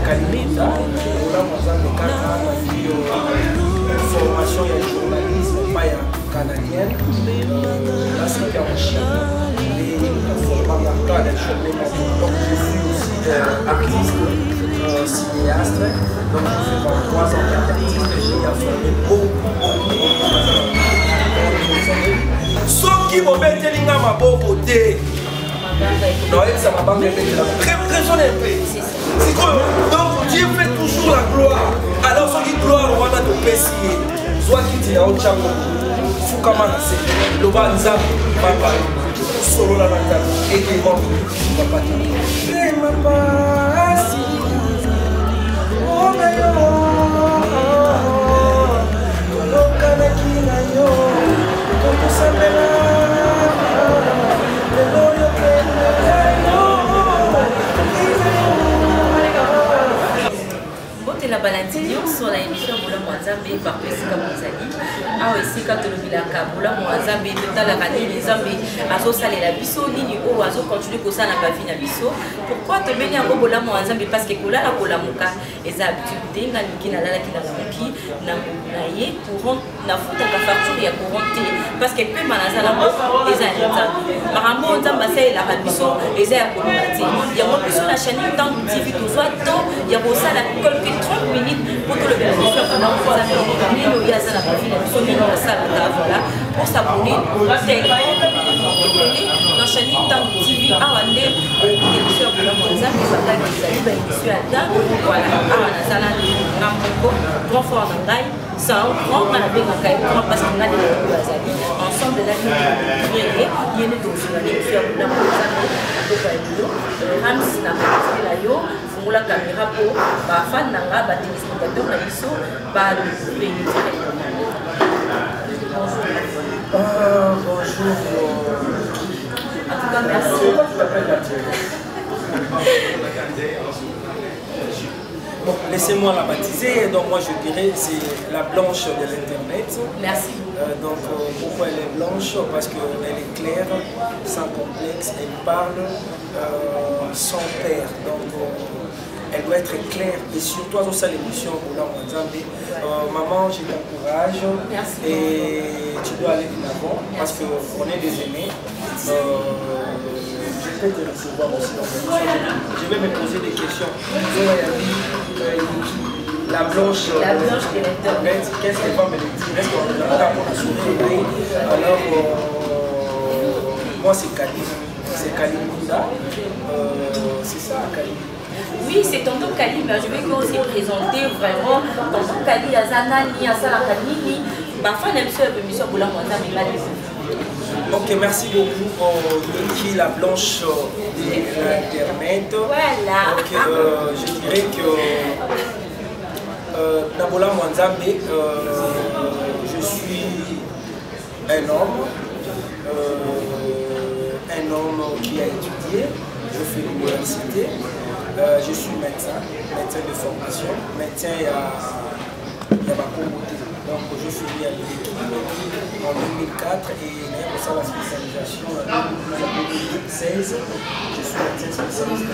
Kalimunda, Bola Mwanzambe Kaka, formation et journalisme, pas canadienne. Là, c'était en Chine. Donc, je suis aussi artiste, cinéaste. Donc, je fais 23 ans qu'artiste. J'ai formé beaucoup. Sauf qui m'a mis ma beauté. Non, ça m'a pas mis raisonnez un peu. Donc, Dieu fait toujours la gloire. Alors, ce qui gloire, on va te pessier. Soit qui dit au Tchako, Foukamana, le Banzam, Papa, Solo la Natal, et qui vont, Papa, et ma passion, oh, la balandine sur la émission Bola Mwanzambe par Pesika Mozali. Ah aussi quand le bilaka Bola Mwanzambe total la rani les zambé azo salé la biso nini o azo continue ko ça na pas vie na biso. Pourquoi te mener en Bola Mwanzambe parce que kola la kola muka eza habitude nga nikina la kina muki na ye courant na futa ka facture ya courant parce que pe manazala mo eza nzambe. Marambo nzamba c'est la biso eza ya kolati. Ya mo biso la chaîne tant TV to soit temps ya ko ça la quelques 30 minutes pour que le bénéficiaire de l'enfant pour s'abonner dans chaîne TV bénéficiaire de l'enfant grand fort c'est un grand parce qu'on a des ensemble là il y a une la caméra pour les fans de la téléspectateur de l'ISO, bonjour. En tout cas, merci. Bon, laissez-moi la baptiser. Donc moi je dirais c'est la blanche de l'internet. Merci. Donc pourquoi elle est blanche? Parce qu'elle est claire, sans complexe, elle parle sans père. Donc elle doit être claire et surtout à ça l'émission Bola Mwanzambe. Maman, je t'encourage et tu dois aller de l'avant parce qu'on est des aînés. Je peux te recevoir aussi dans l'émission. Je vais me poser des questions. La blanche de l'internet, qu'est-ce qu'elle va me dire? Est-ce qu'on a pour la sourire? Alors, moi c'est Kali. C'est Kalimunda. C'est ça, Kali. Oui, c'est tonton Kali, mais je vais aussi présenter vraiment tonton Kali Azanani, Asala Kalini. Ma femme aime ça, l'émission Bola Mwanzambe, mais pas les Ok, merci beaucoup Niki, la blanche de l'internet. Voilà. Donc, je dirais que dans Bola Mwanzambe, je suis un homme qui a étudié, je fais l'université. Je suis médecin de formation, médecin à Bakomoté. Donc je suis né à l'équipe en 2004 et pour la spécialisation en 2016. Je suis médecin spécialiste de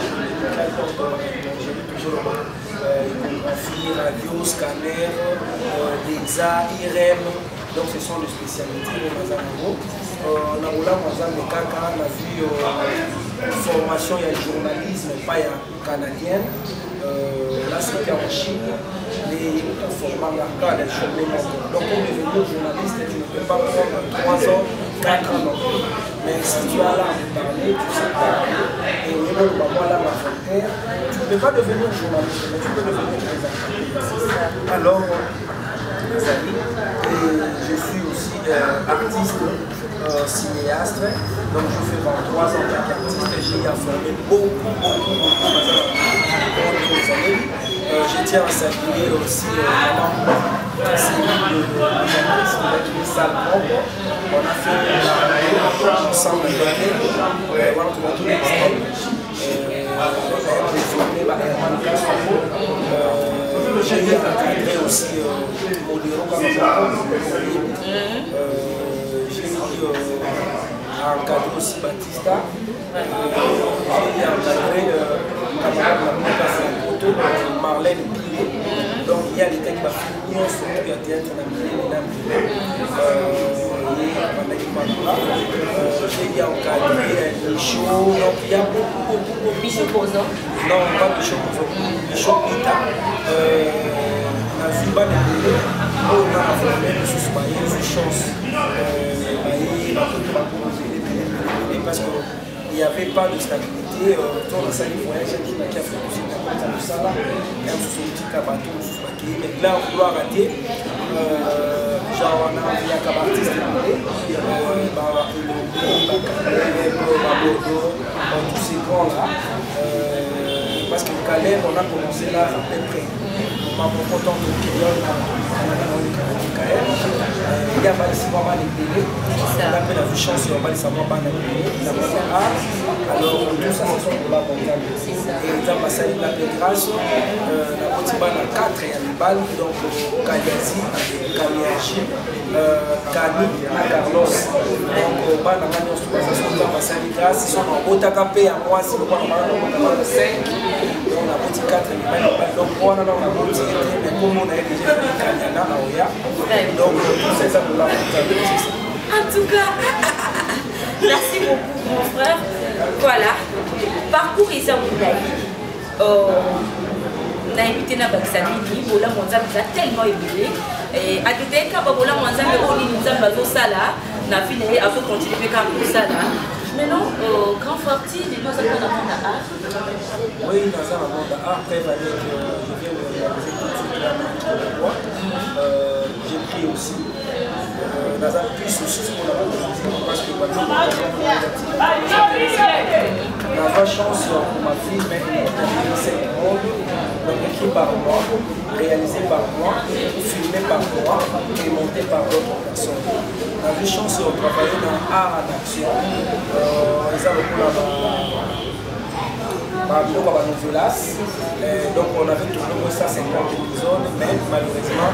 j'ai toujours échographie, radio, scanner, DEXA, IRM. Donc ce sont les spécialités de Mazango. On a vu formation et journalisme, pas canadienne. Là c'était en Chine, les formats locaux, donc pour devenir journaliste, tu ne peux pas prendre 3 ans, 4 ans. Mais si tu as là à me parler, tu sais parler, et au niveau de la frontière, tu ne peux pas devenir journaliste, mais tu peux devenir présentateur. Alors, je suis aussi artiste, cinéaste, donc je fais 23 ans qu'artiste, j'ai formé beaucoup d'autres années. Je tiens à saluer aussi Céline de la salle propre. On a fait ensemble avec elle, voilà, on a tous les j'ai encadré aussi Modero j'ai encadré aussi Batista, j'ai encadré camarade bateau Marlène Pilé. Donc il y a les têtes qui va finir sur le théâtre de la Milé, il y a encadré Michaud, donc il y a beaucoup. Michaud Bozo. Non, pas Michaud Bozo, Michaud Pita. Nazuba Nebele, on a formé une chance. Parce qu'il n'y avait pas de stabilité. Dans la salle de voyage, il y a qui a fait aussi de ça, il y a un petit bateau, mais là, on doit rater. Genre, on a un artiste tous ces grands-là. Parce que Calais, on a commencé là à peu près. On m'a content de Kélion, il y a pas de savoir mal épilé. On a fait la chance, on va les savoir pas épilé. Alors, tout ça, ce sont pour la montagne. Et dans ma salle de la grâce, la Motiba a 4 et un bal, donc Kaliazi, Kaliachi, Kani, Carlos. Donc, on va dans ma salle de grâce, ils sont en Otakapé à moi, si on va en 5. On a petit 4 et donc on a petit mais comme on a déjà fait Kanyana à Oya, donc tout ça pour la montagne. En tout cas, merci beaucoup mon frère. Voilà, parcours ici en Moulaï. On a invité Nabaxamini, Bola Monzam nous a tellement aimé. Et à tout cas, Bola Monzam nous a fait ça là, on a fini à continuer comme ça là. Maintenant, grand parti, nous avons un monde d'art. Oui, dans un monde d'art, après, je viens de réaliser tout de suite la voix. J'ai pris aussi. Dans un plus aussi pour la musique, parce que la vraie chance pour ma fille, même c'est le monde, donc écrit par moi, réalisé par moi, filmé par moi et monté par d'autres personnes. La vraie chance de travailler dans l'art en action. Ils ont beaucoup de novelas. Donc on avait tourné ça 50 épisodes, mais malheureusement,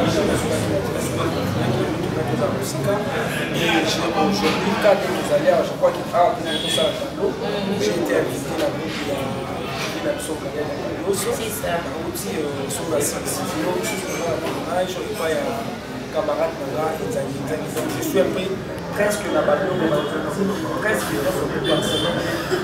et aujourd'hui, quand vous allez, je crois qu'il y a tout ça à tableau, j'ai été invité dans le groupe de sur la camarade je suis un peu presque la balle presque par semaine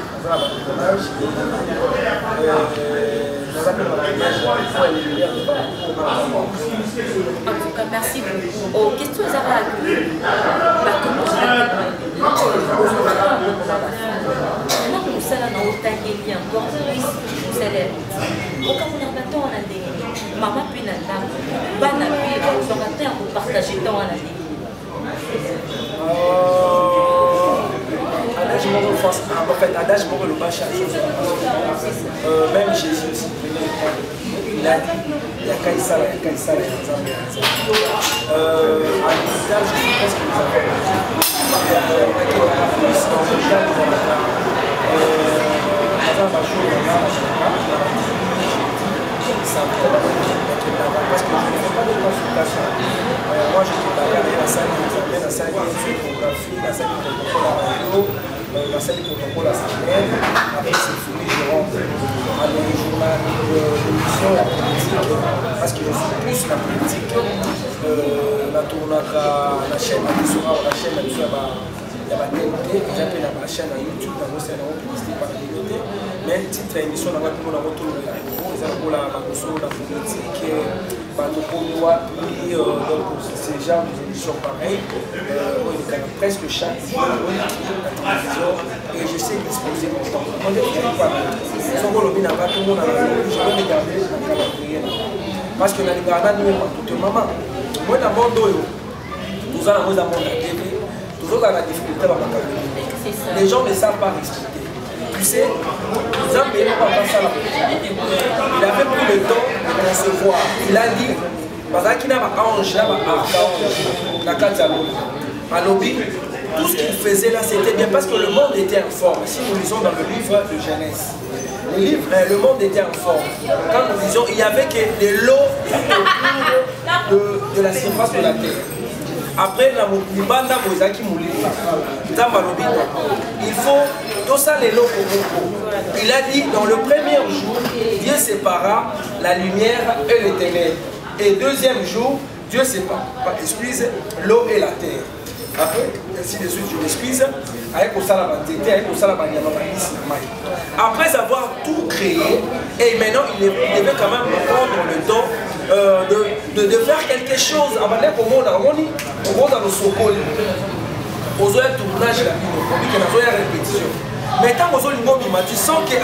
en tout cas, merci beaucoup. Question à Zara. Maintenant, nous sommes dans le bien, encore plus, vous allez. Quand on a un temps, on a des maman puis la dame, pas la vie, on va partager le temps à la vie. En fait, Adage pour le bas même Jésus aussi, il a dit, il y a Kaïsala, il y a Kaïsala, il y a Zambia. À l'hôpital, je sais pas ce que nous avons. Il y a plus dans le cas de parce que je ne fais pas de consultation. Moi, je suis bagarré la salle de photographie, la salle de protocole à radio, la salle de protocole à Samuel. Après, c'est fini, je rentre à des journaux d'émission, la politique, parce que je suis plus la politique. La tournée à la chaîne, la chaîne, il y a la TNT, j'appelle la chaîne à YouTube, dans le sénat, publicité par la communauté. Mais titre émission, on a tout le monde retour de la pour la politique, donc c'est genre d'émissions pareilles, presque chaque jour la télévision, et je sais disposer mon temps. On ne fait pas tout le monde n'a pas tout le monde, je vais regarder la calendrier. Parce que dans les gardens, nous sommes tout le moment. Moi, dans le monde, nous avons dans la TV, toujours dans la difficulté dans la calendrier. Les gens ne savent pas respecter. Tu sais, nous avons payé pour faire ça là. Il avait pris le temps de recevoir. Il a dit, parce qu'il n'a pas ange, la à lobby, tout ce qu'il faisait là, c'était bien parce que le monde était en forme. Si nous lisons dans le livre de Genèse, le monde était en forme. Quand nous lisons, il n'y avait que de l'eau de la surface de la terre. Après, il faut tout ça les locaux. Il a dit dans le premier jour, Dieu sépara la lumière et les ténèbres. Et deuxième jour, Dieu sépare, l'eau et la terre. Après, ainsi de suite, je m'excuse. Après avoir tout créé, et maintenant il devait quand même prendre le temps de faire quelque chose. Avant d'être au monde, dans le Sokol, aux heures de tournage, la répétition. Mais tant que tu sens que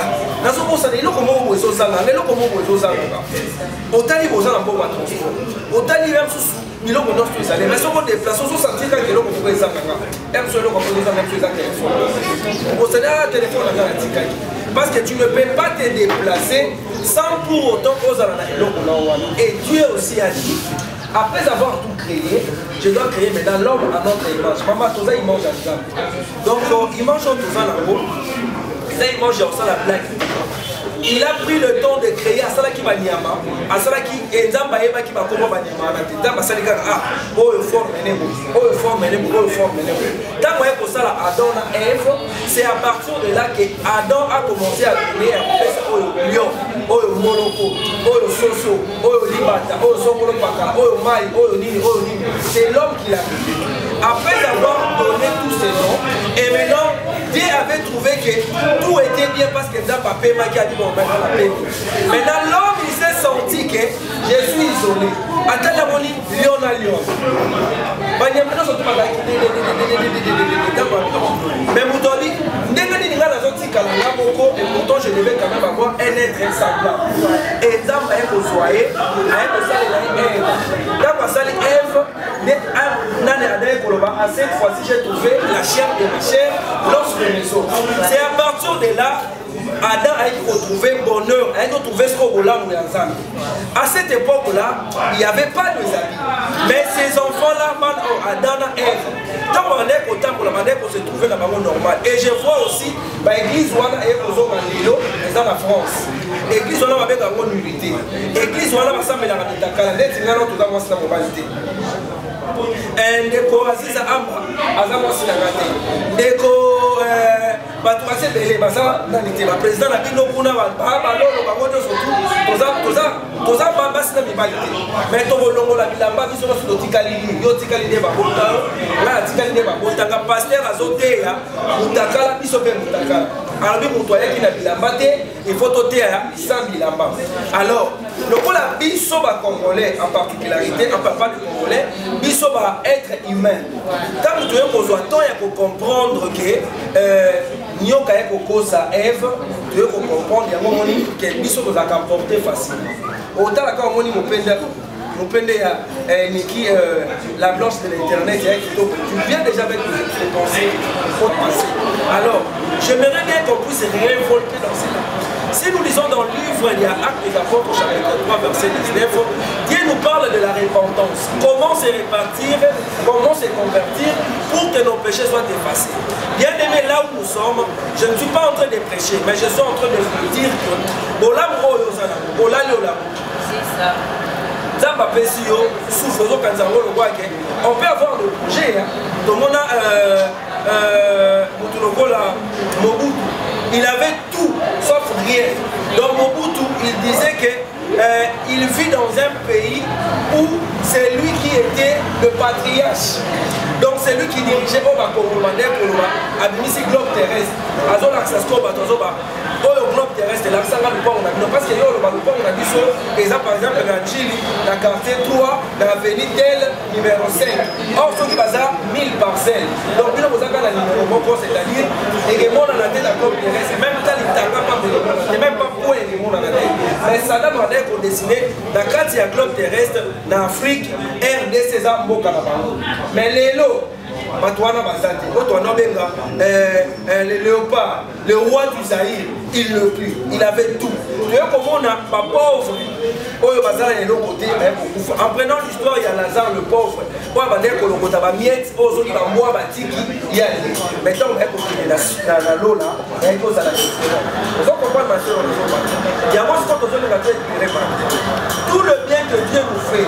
parce que tu ne peux pas te déplacer sans pour autant oser. Et Dieu aussi a dit, après avoir tout créé, je dois créer maintenant l'homme à notre image. Maman, tout ça, il mange à ça. Donc, il mange tout ça là-haut. Ça, il mange ça la blague. Il a pris le temps de créer à Salaki Banyama, à Salaki et Zambaeba qui va comment Banyama, Zamba Salika, oh, forme Nebo, oh, forme Nebo, oh, forme Nebo. Tant que pour ça, Adam et Ève, c'est à partir de là que Adam a commencé à créer après ça, oh, lion, oh, moloko, oh, soso, oh, libata, oh, sokolo pakala, oh, maï, oh, nini, oh, nini. C'est l'homme qui l'a créé. Après avoir donné tous ces noms, et maintenant, Dieu avait trouvé que tout était bien parce que dans Papa qui a dit bon, maintenant la paix. Maintenant l'homme il s'est senti que je suis isolé. Attends la moni, lion à lion. Mais Moutoli, et pourtant je devais quand même avoir un être semblable. Et dans ma soyer, à cette fois-ci j'ai trouvé la chair de ma chair, l'os de mes os. C'est à partir de là Adam a retrouvé bonheur, a retrouvé ce qu'on a. À cette époque-là, il n'y avait pas de amis. Mais ces enfants-là, Adam et Ève, tant qu'on est content pour la manière qu'on se trouvait dans le monde normal. Et je vois aussi l'église où on est dans la France. L'église où on a une unité. L'église où on a une ndeko aziza amba aza mwasi na ngate ndeko bato basebele baza nani te baprésident na bino kuna balolo bango nyonso toza basi na mibali te mais tokolongola bilamba biso nyonso totikali nini yo tikali nde babota nga atikali nde babotanga paster azoteya mutakala biso mpe mutakala alobi moto ayaki na bilamba te il faut toteya sans bilamba. Alors lokola biso bacongolais en particularité en papa de congolais biso ba être humain tant que tu es besoin temps ya comprendre que nyoka ya kokosa Ève tu es comprendre ya moni que biso doit comporter facilement autant la quand moni mopende ya Niki la blanche de l'internet tu viens déjà avec tes pensées faut passer. Alors j'aimerais bien qu'on puisse révolter dans cela. Si nous lisons dans le livre, il y a Actes des Apôtres, chapitre 3, verset 19, Dieu nous parle de la repentance. Comment se répartir, comment se convertir pour que nos péchés soient effacés. Bien aimé, là où nous sommes, je ne suis pas en train de prêcher, mais je suis en train de vous dire que c'est ça. On peut avoir le projet. Mobutu, il avait tout sauf rien. Donc Mobutu, il disait qu'il vit dans un pays où c'est lui qui était le patriarche. Donc c'est lui qui dirigeait le globe terrestre. Le globe terrestre, parce que le par exemple, dans la quartier 3, dans l'avenue Del numéro 5. Or, ce qui passe 1000 parcelles. Donc, nous avons un numéro, c'est-à-dire, et les gens dans la tête, la globe terrestre, même temps, il n'y a même pas pour les gens dans la tête. Mais ça n'a pas d'air qu'on dessine dans la quartier globe terrestre, dans l'Afrique, RDC, mais les lots. Le léopard, le roi du Zaïre, il le prit, il avait tout. Tu vois comment on a pas pauvre. En prenant l'histoire, il y a Lazare le pauvre. Maintenant, on va continuer la l'eau là, vous comprenez ma soeur, tout le bien que Dieu nous fait,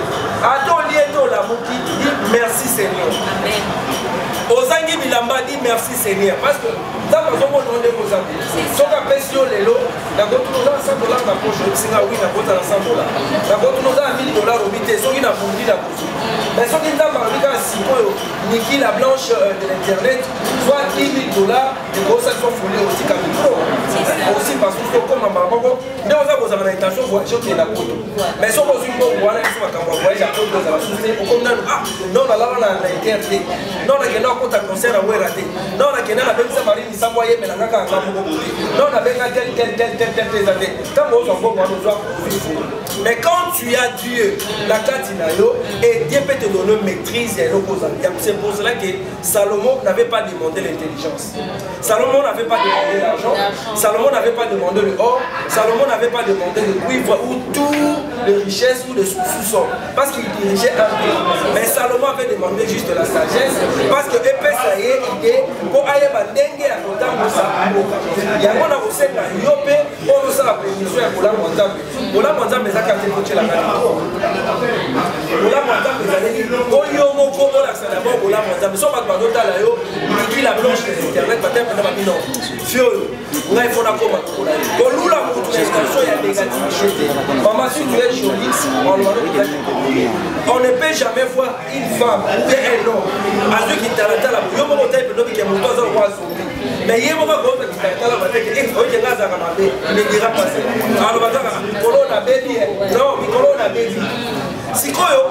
dit merci Seigneur. Ozangi Bilamba dit merci Seigneur. Parce que dans le monde, on est aux amis. yo lelo d'accord tout ça $100 na poche singa oui na kota na $100 d'accord tout ça $1000 obité soki na fondi la poche mais soki nzamba bika sikoyo Niki la blanche de l'internet soit $10,000 et gros ça soit folie aussi comme aussi parce que comme ma maman mais on a vos intentions voiture qui est la photo mais si on pose une bonne voilà ils sont à voyage à cause de la société comme non là on a internet non là qui n'a pas de concert à où raté non là qui n'a pas de ça marine ça voyait mais là quand non là ben tel années quand on s'en va mais quand tu as Dieu la carte et Dieu peut te donner maîtrise et l'opposant. C'est pour cela que Salomon n'avait pas demandé l'intelligence. Salomon n'avait pas demandé l'argent. Salomon n'avait pas demandé le or. Salomon n'avait pas demandé le cuivre ou tout les richesses ou le sous-sol. Parce qu'il dirigeait un pays. Mais Salomon avait demandé juste la sagesse. Parce que épée ça y est, il est pour aller dengue à côté de ça. Il y a un aussi un yopé pour nous la permission pour la montagne. Pour la montagne, mais ça a été coaché la main. Pour la montagne, mais ça a été d'abord pour la montagne. Mais si on va parler de yo, il la blanche de l'internet, peut-être que nous avons fiole. On a il faut la combattre. Pour nous la motivation il y a négativité. Maman si tu es jolie, on ne peut jamais voir une femme ou un homme à ceux qui t'a la yo mo taille peut qui est mon tozo quoi. Mais il y a un moment où tu as la batterie et il faut que tu aies un ne dira pas ça. Alors on a baby. Non, on a baby. Si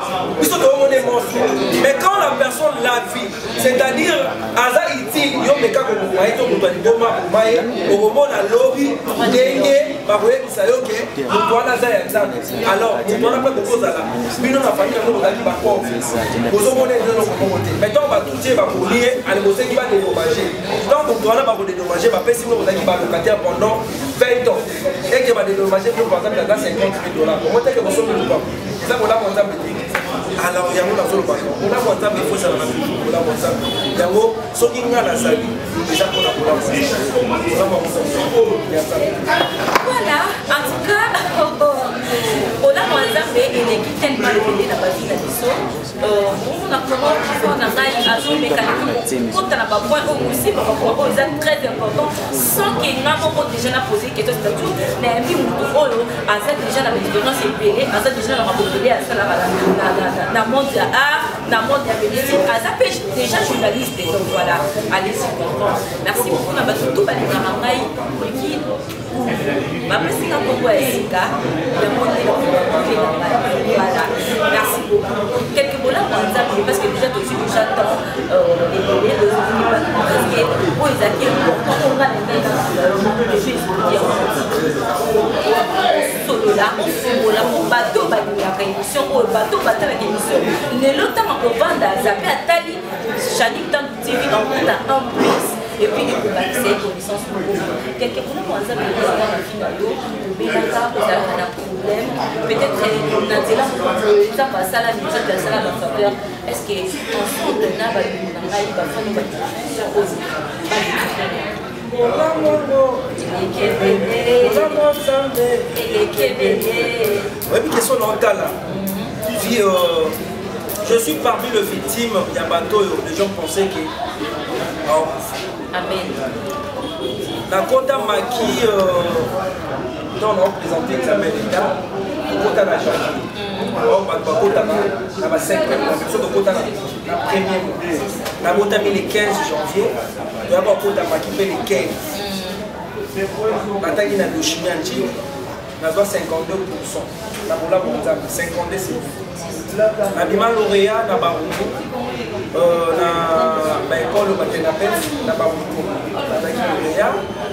mais quand la personne la vit, c'est-à-dire Aza iti yo meka ko moi to ko bani boma mai o mo na lobby ndenge ba ko yebisa yo ke ko na za ya nzambe alors tu dois pas ko za la bino na famille no ba ba ko ko zo mo ne no ko mo te mais donc ba toucher ba ko lié ale mo se ki ba dédommager donc on doit pas ko dédommager ba pesi mo ba ki ba locataire pendant 20 ans et que ba dédommager pour par exemple dans $50,000 comment est-ce que vous sommes le pas ça on l'a monté alors il y a un autre bateau on a monté mais faut ça la on a monté il y a un so qui nga la sali déjà on a voilà en tout cas on a monté mais il est tellement élevé dans la vie là on a comment on a rail à son mécanique quand on a pas point aussi par rapport aux actes très important sans qu'il n'a pas déjà la poser question statut mais mi ou à ça déjà la différence est belée à ça déjà la rappeler à ça la monde de art, dans le monde de la médecine, à ça pêche déjà journaliste, donc voilà, allez-y comprendre. Merci beaucoup, on a tout le monde qui après c'est quand on voit Esika, le monde est voilà, merci beaucoup. Quelques mots là, parce que déjà, j'attends les données, parce que pour les acquis, on va les choses solo là, on bateau, la émission, on bateau, la émission. Il est longtemps qu'on vend à Zapé à Tali, Chanik dans le TV, on compte à un plus. Et puis, il faut accéder aux connaissances nouveaux. Quelquefois, on a des finales, on a un problème. Peut-être qu'on a dit là, ça passe à la musique, ça à la faveur. Est-ce qu'ensemble, on a je suis parmi les victimes de bateau. Les gens pensaient que. Amen. La Kota Maki, on a présenté l'examen d'État, la Kota n'a jamais. On a 5 la première mois. La Kota mis le 15 janvier, on a Kota Maki fait le 15. La Tagi n'a de chimie en Chine, on a 52%. La Bola Monzam, 52%. La Bima Lauréat, na Baruko, na école Matenapel, na Baruko, na Taki Lauréat,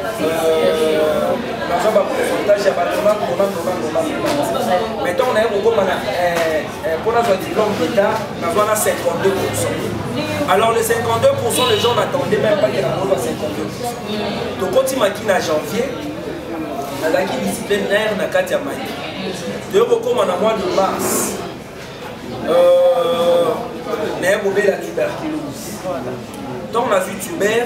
na Zaba pourcentage à Batoma, maintenant on a un pour notre diplôme d'État, on a 52%. Alors les 52%, les gens n'attendaient même pas qu'il y ait la à 52%. Donc quand il m'a dit en janvier, on a une disciplinaire na Katia Maï. Donc comme on a mois de mars, on a la tuberculose. Donc on a vu tuber,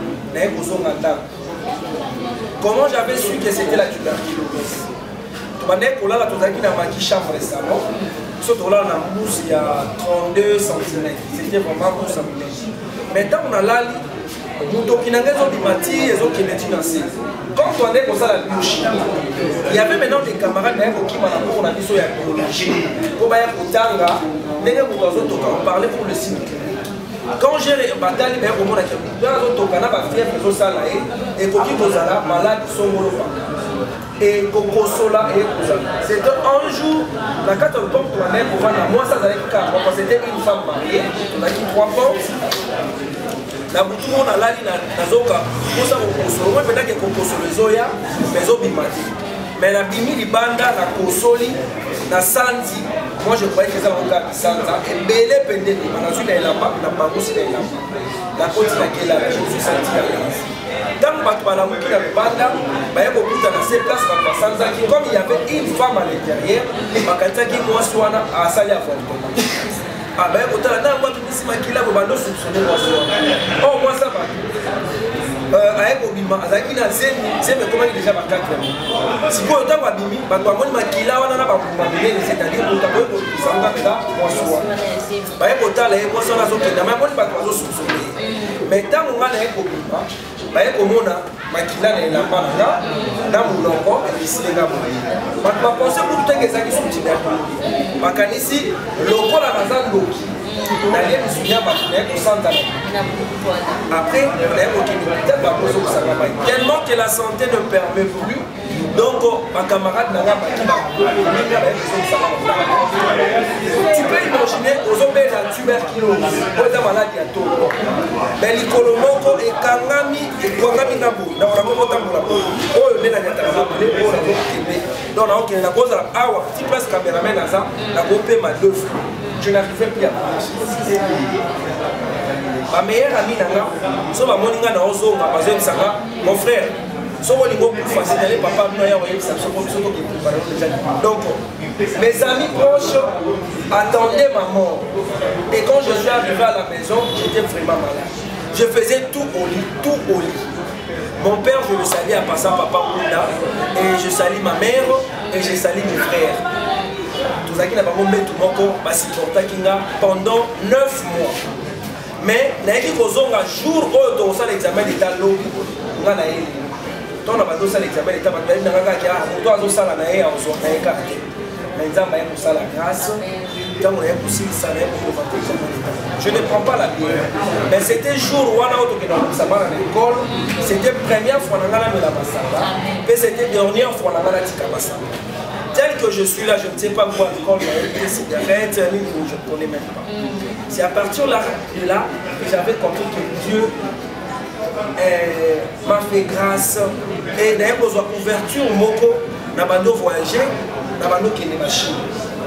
comment j'avais su que c'était la tuberculose? On a une chambre récemment. Surtout là, on a une mousse il y a 32 cm. C'était vraiment mousse à mousse. Maintenant, on a là, on a des matières qui sont quand on est comme ça la biochimie, il y avait maintenant des camarades qui m'ont dit sur la biologie. Pour faire Kotanga, on parlait pour le cycle. Quand j'ai bataille, il y a des gens qui ont fait et qui malade, et Kokosola et c'était un jour, la carte de pompe pour moi, ça allait car c'était une femme mariée, on a dit 3 portes. La boutique on a la ligne na zoka, pour ça Kokosolo, moi peut-être que Kokosolo zoya, mais zobimati. Mais la bimi libanda na Kosoli, na Santi, moi je croyais que ça va faire Santa et belé pendé, on a vu la lamba, na Marousi la lamba. La côte laquelle je me suis senti à l'aise. Dans le bâtiment qui avait banda, il y a beaucoup de ces places comme il y avait une femme à l'intérieur, il y a qui moi soit à Salia Fontaine. Ah ben autant là moi tout ici qui là vous soupçonner moi ça. Oh moi ça va. Avec Obima, avec une c'est mais comment il déjà va 4 ans. Si vous autant va bimi, ba toi moi qui là on a pas pour m'amener c'est-à-dire pour taper pour ça va là moi soit. Ba autant là moi ça là zo que moi pas toi soupçonner. Mais tant on a avec Obima baye komona makila na elamba na mulongo esilenga boye bapense pour te que ça qui sont tibia makanisi lokola naza ndoki na lié misunya bakine ko santa après peut-être ba poso ko sanga baye tellement que la santé ne permet plus donc ma camarade n'a pas tu peux imaginer aux hommes la tuberculose aux maladies à tout mais l'icolomoco et kangami et kangami nabu na vraiment tambola oh le na nyata na bole oh la bokebe donc na ok na cause awa ti presque cameraman na ça na gopé ma 2 fois je n'arrivais plus à marcher ma meilleure amie nanga so ba moninga na ozo nga bazo sanga mon frère so on est beaucoup facile papa no ya oyo ça so ko donc mes amis proches attendaient ma mort et quand je suis arrivé à la maison j'étais vraiment malade. Je faisais tout au lit. Mon père, je le salue à passant papa Ounda, et je salue ma mère, et je salue mes frères. Tout ça qui n'a pas mon bête, tout mon corps, pendant 9 mois. Mais, il y a un jour où on a l'examen d'état l'eau, on a l'examen d'état, je ne prends pas la bière, mais c'était jour où on a l'école, c'était première fois que on a c'était dernière fois que on a tel que je suis là, je ne sais pas quoi l'école, des cigarettes, je ne connais même pas. C'est à partir de là que j'avais compris que Dieu m'a fait grâce et d'ailleurs besoin d'ouverture au Moko, n'a pas de voyager, n'a pas de quitter la Chine.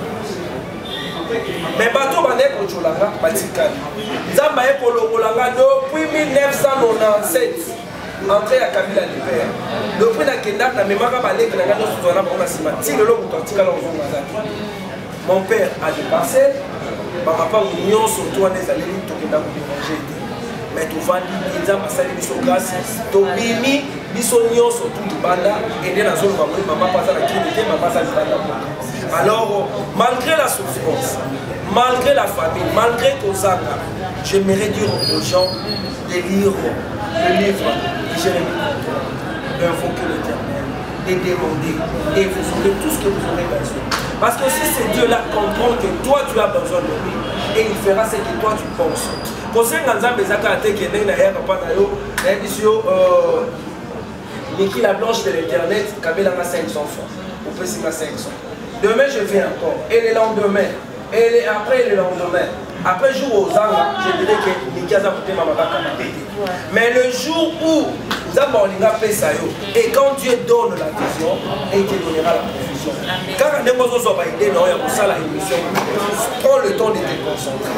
Mais bateau banek au Cholanga, Batikani. Zamba est pour le Rolanga depuis 1997. Entré à Kabila de Père. Depuis la Kenda, la mémoire va aller que la gare de Soutana pour la Sima. Si le long authentique à l'envoi, mon père a des parcelles. Ma papa, union surtout en des allées, tout est dans le manger. Mais tout va dire, ils ont passé les missions grâce. Tobimi, bisognon surtout du banda. Et dans la zone, maman passe à la clinique, maman passe à la banda. Alors, malgré la souffrance, malgré la famine, malgré tout ça, j'aimerais dire aux gens de lire le livre de Jérémie, d'invoquer l'Éternel, de demander, et vous aurez tout ce que vous aurez besoin. Parce que si c'est Dieu-là comprend que toi tu as besoin de lui, et il fera ce que toi tu penses. Concernant Nzambe Zaka Ate qui est né na papa na yo, Niki la blanche de l'Internet, Kabila a 500 francs, ou peut 500. Demain je viens encore, et le lendemain, et après le lendemain, après jour aux Zanga, je dirais que Niki a zapouté ma maman. Mais le jour où Zamba Olinga Pesayo, et quand Dieu donne la vision, et il te donnera la provision. Car quand nous sommes à l'idée, nous avons la émission, prends le temps de te concentrer.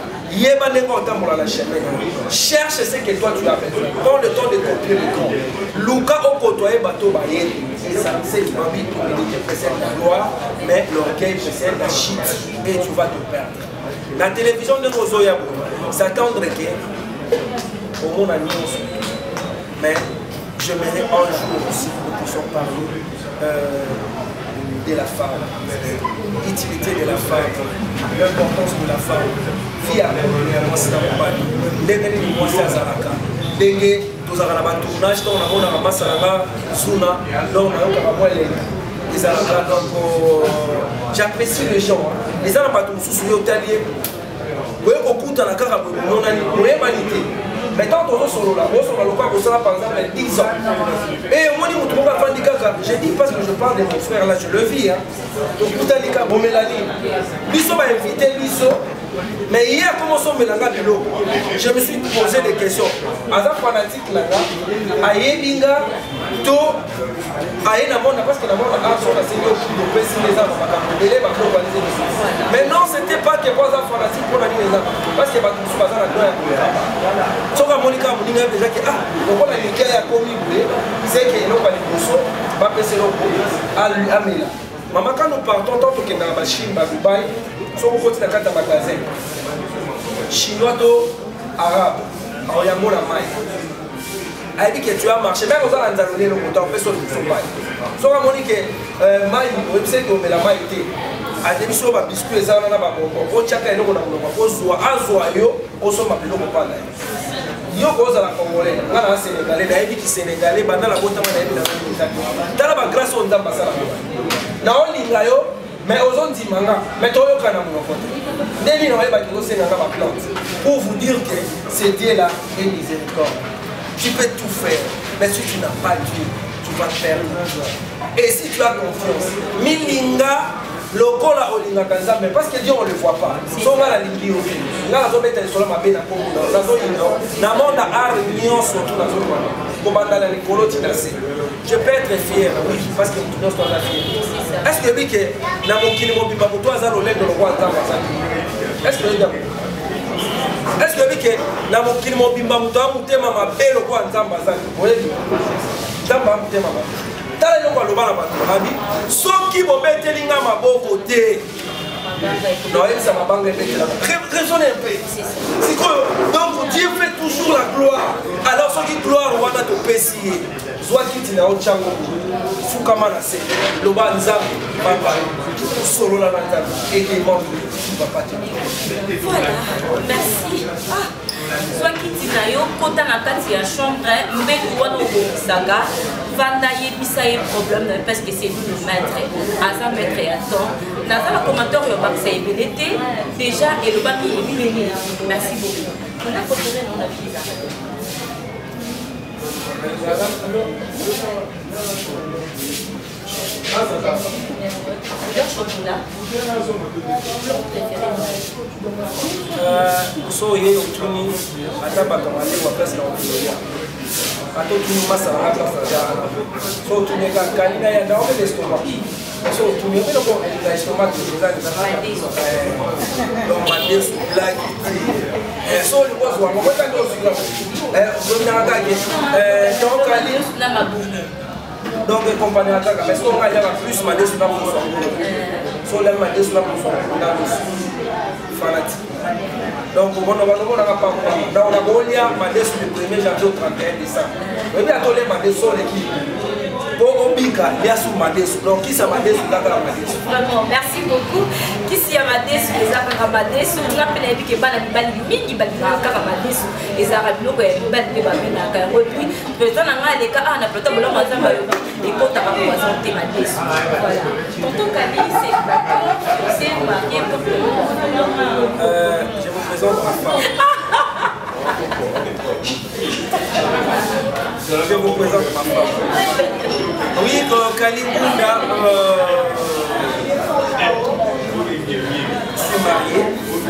Cherche ce que toi tu as besoin. Prends le temps de copier le camp. Luka au côtoyer bateau baye. C'est qui m'a dit que précède la gloire, mais l'orgueil précède la chute et tu vas te perdre. La télévision de Rosoya, s'attendre que au monde a mis mais j'aimerais un jour aussi que nous puissions parler de la femme, l'utilité de la femme, l'importance de la femme. Via tous avons un tournage, on a un massala, Zuna, donc on a un donc j'apprécie les gens. Les gens sont sous hôtelier. Vous voyez beaucoup de la carte, on a une humanité. Mais tant qu'on est solo là, on est par exemple 10 ans. Et moi, je trouve pas de caca. Je dis parce que je parle de mon frère là, je le vis. Donc, vous avez dit que bon Mélanie, Bisso m'a invité, Bisso. Mais hier, comment sont Mélanga Bilo? Je me suis posé des questions. Azar fanatique là, Ayélinga, To, Ayénamona, parce que la mort a son assigné au coup de baisser les arbres, mais non, c'était pas que Azar fanatique pour la ligne des arbres. Parce que Batou Soubazan a gloire. Soka Monica Mouninga déjà que, on voit la Nikkei à Komi, c'est qu'il n'y a pas de bousseaux, pas passer le coup, à lui, à Mela. Maman, quand nous partons, tant que dans la Chine, à Dubaï, sur le côté de la carte magasin, chinois, arabe, en Yambo la maille. Elle dit que tu as marché, même aux Anzalonais, le compteur, on fait sur le Dubaï. Sur la Monique, maille, on sait qu'on met la maille. Elle dit sur le biscuit, les Anzalonais, on tient qu'elle est là, on soit à Zoyo, on soit appelé au Pana. Yo cause à la Congolais, on a un Sénégalais, il a dit qu'il est Sénégalais, dans la boîte dans la grâce au Ndamba Sala. Na Olingayo, mais aux autres Dimanga, mais toi, il y a un côté. Pour vous dire que c'est Dieu là et miséricorde. Tu peux tout faire, mais si tu n'as pas Dieu, tu vas perdre. Et si tu as confiance, Milinga, le col à Olinga Kanza, mais parce que Dieu on ne le voit pas. Son mal à l'Indio, là, la zone est sur la mabé na Congo, la zone est dans le monde à Arnion, surtout la zone comme dans la Nicolo Tinasé. Je peux être fier, oui, parce que nous sommes fiers. Est-ce que Bike, dans mon kilimo bimba pour toi, ça l'olé de le roi Est-ce que est-ce que Bike, dans mon kilimo bimba pour toi, mon thème m'a belle le roi Nzamba Zaki. Vous voyez, Nzamba mon thème m'a. T'as le roi le bala Rabi. Sauf qui vont mettre les gars à bon côté. Non, ça m'a bangé. Raisonnez un peu. C'est quoi? Donc Dieu fait toujours la gloire. Alors ceux qui gloire, on va te pécier. Soit qui t'y n'a au Tchango, Foukamana c'est le Banza, Papa, Solo la Natal, et qui manque, tu ne vas pas te dire. Voilà, merci. Soit qui t'y n'a eu, quand on a quatre à chambre, mais toi, nous, Saga, Vanda, Yébissa, il y a un problème, parce que c'est nous le maître. Asa maître et attend. Dans le commentaire, il y a un c'est ébélité. Déjà, et le bac est ébélé. Merci beaucoup. On a préféré dans la vie. So ye otuni ata bato male wa place na otuya ato tuni masala na place ya so otuni ka kanina ya dawo de stomac so otuni mais donc la stomac de ça donc mande sous blague so le boss wa mo ka ndo sugla so na ka ke donc ali na mabumu donc compagnie attaque mais on a plus mande sous la pour so la mande sous la pour fanatique. Donc, on a pas dans la Golia, Madé sur le 1er janvier au 31 décembre. Mais bien, tous les Madé sont l'équipe. Pour Obika, il y a sous Madé. Donc, qui s'est Madé sur la Madé? Vraiment, merci beaucoup. Qui s'y a Madé sur les Arabes Madé sur la peine que Bala Mini Balika Madé sur les Arabes Logo et Belle de Babina. Et puis, peut-être on a des cas, on a peut-être le Mazamba et quand on va présenter Madé. Voilà. Tonton Kali, c'est marié pour je vous présente ma femme. Je vous présente ma femme. Oui, Kalingunda, je suis marié.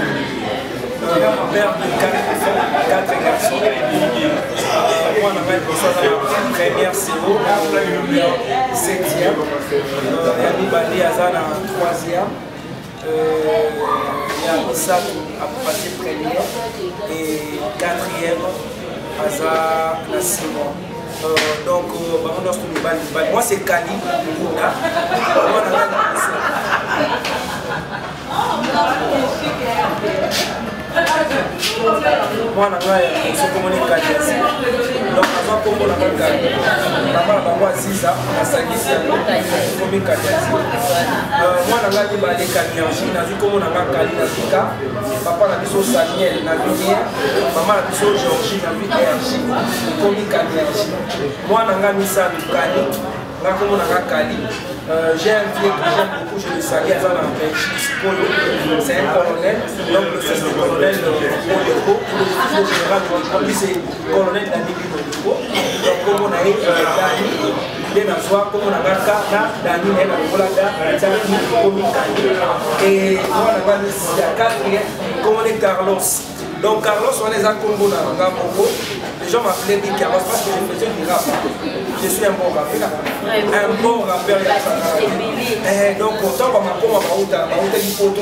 Père de 4 garçons. Moi, on appelle la première zéro, 7e. Yanni Bali Azana, 3e. Il y a Issa à passer première et 4e Aza la 6 mois. Donc, moi c'est Kali Muna. moi je suis comme un Kadiasi. Donc, avant comme on a un Kadiasi, maman a Ziza, à Sagisi, comme un Kadiasi. Moi, je suis allé à Kadiasi, je suis comme on a un Kadiasi. Papa a vu Samuel, na lumière. Maman a vu Georgie, na vu énergie. Comme un Kadiasi. Moi, je suis allé à Kadiasi. Comme on a un Kadiasi. J'ai un vieux que j'aime beaucoup, je le salue, c'est un colonel, donc le fils du colonel Modeko, le général Modeko, c'est le colonel Dani Modeko. Donc comme on a eu Dani, il est dans soi, comme on a eu Dani, il est dans le et moi on a eu la quatrième, comme on est Carlos. Donc Carlos, on est à Congo, les gens m'appelaient dit Carlos parce que je faisais du rap. Je suis un bon rappeur. Un bon rappeur. Donc autant qu'on m'a dit du photo,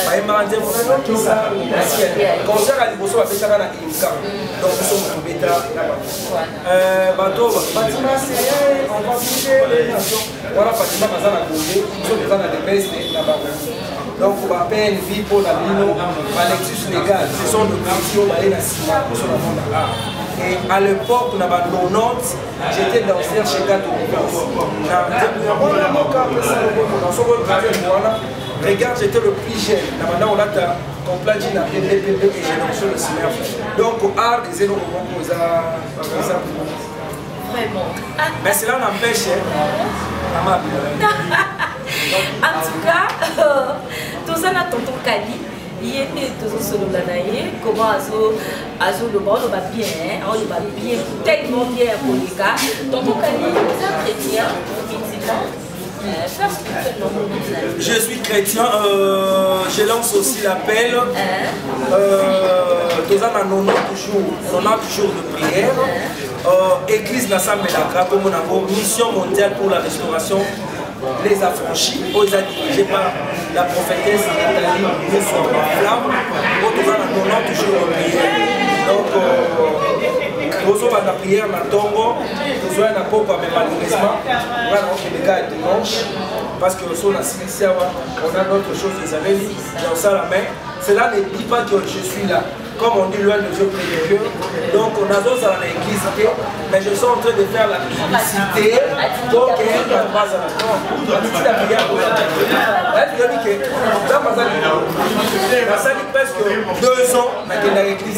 concert à l'Iboso, on a fait ça dans l'Imka. Donc nous sommes en bêta. Bateau, bâtiment, on va bouger les nations. Voilà, bâtiment, on va bouger. Nous sommes dans les baisses là-bas. Donc on va payer une vie pour la Lino, Alexis légal. Ce sont nos petits qui ont allé dans le ciment pour son monde. Et à l'époque, on avait 90, j'étais danseur chez Gato. Regarde, j'étais le plus jeune. Maintenant, on a complet dit la PPP et j'ai lancé le cinéma. Donc, au art des éléments, on a vraiment. Mais cela n'empêche, en tout cas, tout ça n'a tonton Kali. Il était toujours solo l'anaïe, comment Azo le bon, on va bien, on va bien, tellement bien pour les gars. Tonton Kali, vous êtes chrétien, je suis chrétien, je lance aussi l'appel. Tous en avons toujours de prière. Église Nassam Melakra, comme on a une mission mondiale pour la restauration. Les affranchis, dirigés par la prophétesse Nathalie, nous sommes en flamme, nous avons toujours la prière. Donc, nous avons la prière dans le tombeau, nous avons la peau, mais malheureusement, nous avons les gars dimanche, parce que nous sommes ici, on a d'autres choses, vous avez dit, dans ça la main. Cela ne dit pas que je suis là. Comme on dit, loin de Dieu près de Dieu. Donc, on a d'autres à l'église, mais je suis en train de faire la publicité pour qu'elle ne passe pas à la fin. La prière pour la prière. Ça dit presque 2 ans dans l'église.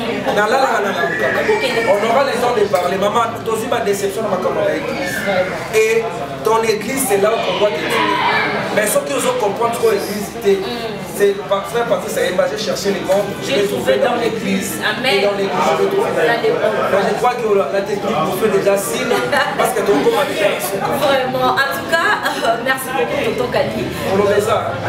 On aura le temps de parler. Maman, tu as aussi ma déception dans ma église. Et ton église, c'est là où on doit te dire. Mais ce que vous comprenez, c'est l'église. C'est parce que ça m'a cherché les mondes, je l'ai trouvé dans l'église. Et dans l'église, je l'ai trouvé dans l'église. Je crois que la technique vous fait déjà signe parce que ton corps a déjà reçu. Vraiment, en tout cas, merci beaucoup Tonton Kali. On le fait ça.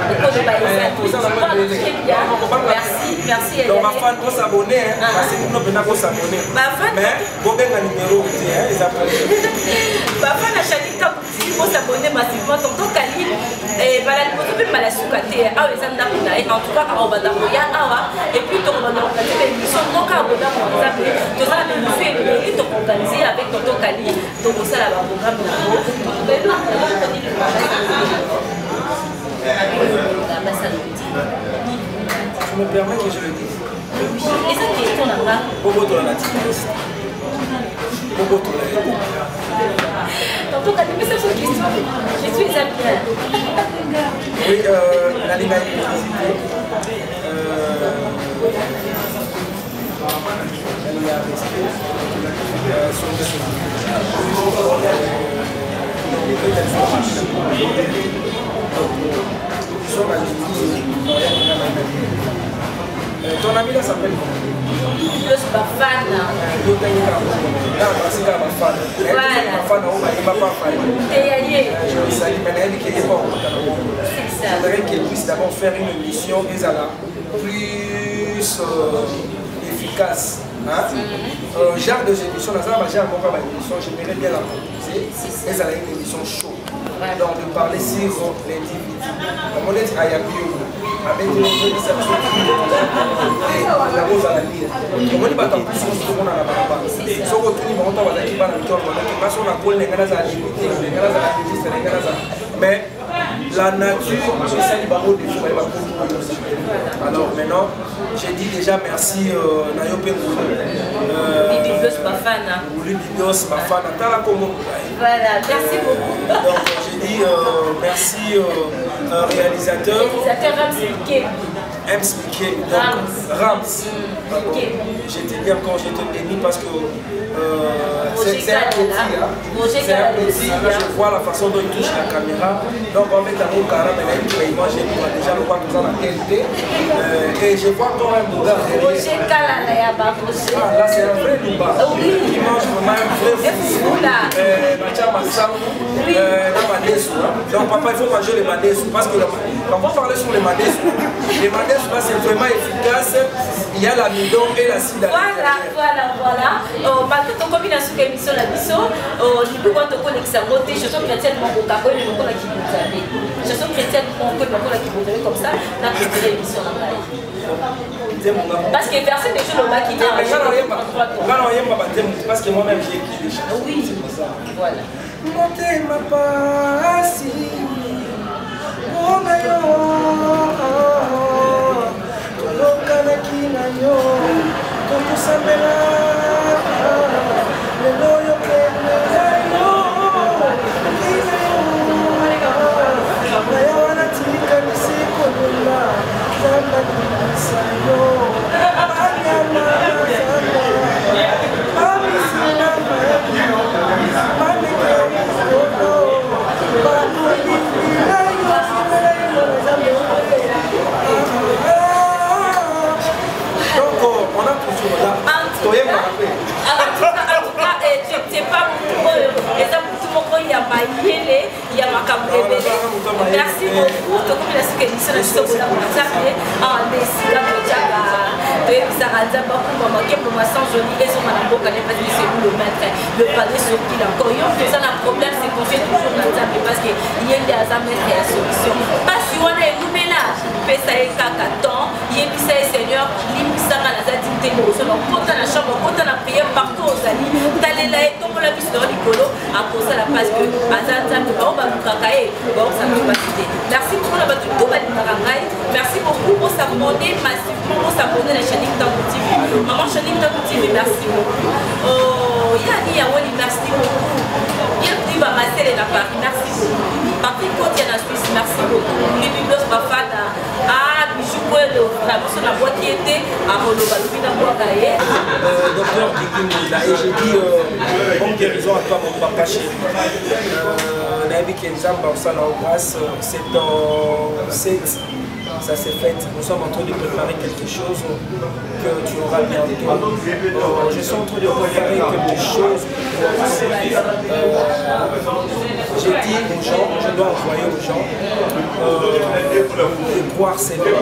Merci. Donc ma fan doit s'abonner, parce que nous ne pouvons pas s'abonner. Mais bon ben un numéro, les appels. Ma fan a chaque temps pour s'abonner massivement. Tonton Kali, et voilà, nous pouvons pas la soukater. En tout cas, on va dans et puis on va organiser l'émission. Donc, on va organiser l'émission organisée avec Tonton Kali. Donc, ça va programme. Tu me permets que je le dise? Et ça qui est ton là-bas? Bobo de la nativiste. Bobo de la nativiste. Tonton Kali, mais c'est une question. Je suis bien. Oui, la légalité. Il y a respect sur le ton ami là s'appelle le Bafana. Je salue Ménélie qui est bon. Je voudrais qu'elle puisse d'abord faire une émission plus efficace. Genre de émission, j'aimerais bien la proposer. Elle a une émission chaude. Donc de parler sur l'individu. Comme on dit à Yabiou, avec les gens la rose à la lire. Comme on dit, tout le monde a la barbe. Si on retrouve le montant, on va dire, mais la nature, c'est ça les barreaux des fois. Alors maintenant, j'ai dit déjà merci Nayope Bibios Bafana. Bibios Bafana. Voilà, merci beaucoup. Donc j'ai dit merci réalisateur. Réalisateur Ramsey. Rams. J'étais bien quand j'étais béni parce que c'est un petit, je vois la façon dont il touche la caméra. Donc on met un mot carré, mais moi j'ai déjà le voir dans la qualité. Et je vois quand même Bouga derrière. Là c'est un vrai Bouga qui mange vraiment un vrai fou. Donc papa il faut manger les madessu parce que quand on parle sur les madessu là c'est vraiment efficace. Il y a l'amidon et l'acide. Voilà. Malgré ton combinaison de l'émission la biso, nous pouvons te connecter à côté. Chanson chrétienne, mon coca, et mon cola qui vous avez. Chanson chrétienne, mon cola qui vous avez comme ça, dans toute l'émission la live. Parce que personne ne joue le bas qui dit. Parce que moi-même j'ai écrit des chansons. Oui, voilà. Montez ma passi. Oh Tolokana kinanyo, tokusambela, lelo yokenezayo, nayo wanatika nisikolula, zamba kinisayo, anyama zamba, amisina mayo, maneke yodo, on a toujours là. Merci beaucoup. Le palais sur qui la coyon, le problème c'est qu'on fait toujours parce qu'il y a des solutions. Pas si on est nous ménage, ça est temps, il y a Seigneur, l'immissaire à la zadité, quand la chambre, quand on a prié partout aux amis, d'aller là et tomber la piste dans l'icolo, à cause de la place que Azazam, on va nous cacailler, bon, ça peut pas citer. Merci beaucoup, merci beaucoup pour s'abonner massivement, pour s'abonner à la chaîne Tango TV. Maman chaîne Tango TV, merci beaucoup. Oh, Yanni Yawoli, merci beaucoup. Yanni va masser la Paris, merci beaucoup. Patrick Côte, Yana Suisse, merci beaucoup. Les Biblios Bafana, ah, Bijou Pouelo, vraiment sur la boîte qui était à Roloba, Lubina Boakaye. Docteur Dikimunda, et j'ai dit, bonne guérison à toi, mon papa chéri. Nabi Kenzamba, ça la grâce, c'est dans 7. Ça s'est fait. Nous sommes en train de préparer quelque chose que tu auras bientôt. Je suis en train de préparer quelque chose. J'ai dit aux gens, je dois envoyer aux gens de croire Seigneur.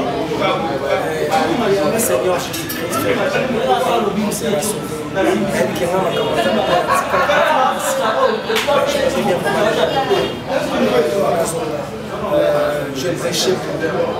Le Seigneur Jésus-Christ sera sauvé. Même qui rend je les ai chez vous.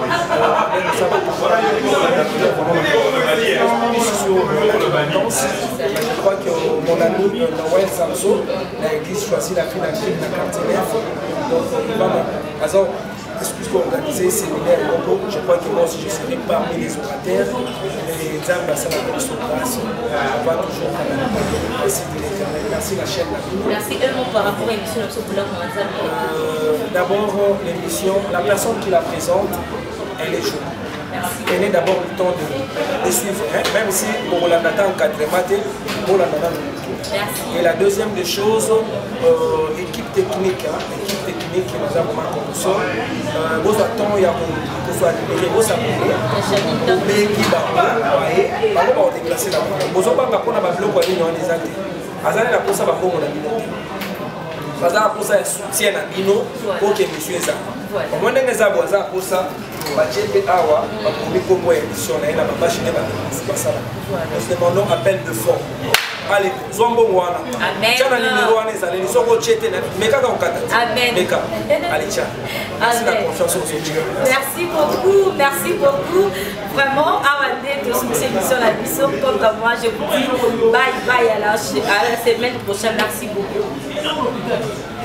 Je crois que mon ami Noël Samso, l'église choisit la finalité de la quartier neuf. Donc il va excuse pour organiser ces séminaires. Je crois que moi aussi je serai parmi les orateurs. Les âmes de la salle de son grâce. On va toujours merci la chaîne. Merci également par rapport à l'émission d'abord l'émission, la personne qui la présente, elle est jeune. Elle est d'abord le temps de suivre, hein? Même si pour la data encadrement, pour la data. Et la deuxième des choses, équipe technique, qui nous a vraiment console. Vous attendez, il y a pour soit libéré, vous s'abonnez, pour payer qui va déplacer la voie. Vous n'avez pas pour la bloc en ligne en les actes. Azali la posa ba bongo na bino. Bazala posa soutien na bino pour que monsieur ça. Au moins ndenge boza posa ba chepe awa ba komi kombo émission na ina ba machine ba basala. Nous demandons appel de fonds. Allez, zombo wana. Amen. Tiana numéro wana ezali ni soko chete na meka ka okata. Amen. Meka. Allez tiens. Merci la confiance au Seigneur. Merci beaucoup. Vraiment, Awande de cette émission la mission comme moi je vous dis bye bye à la semaine prochaine. Merci beaucoup.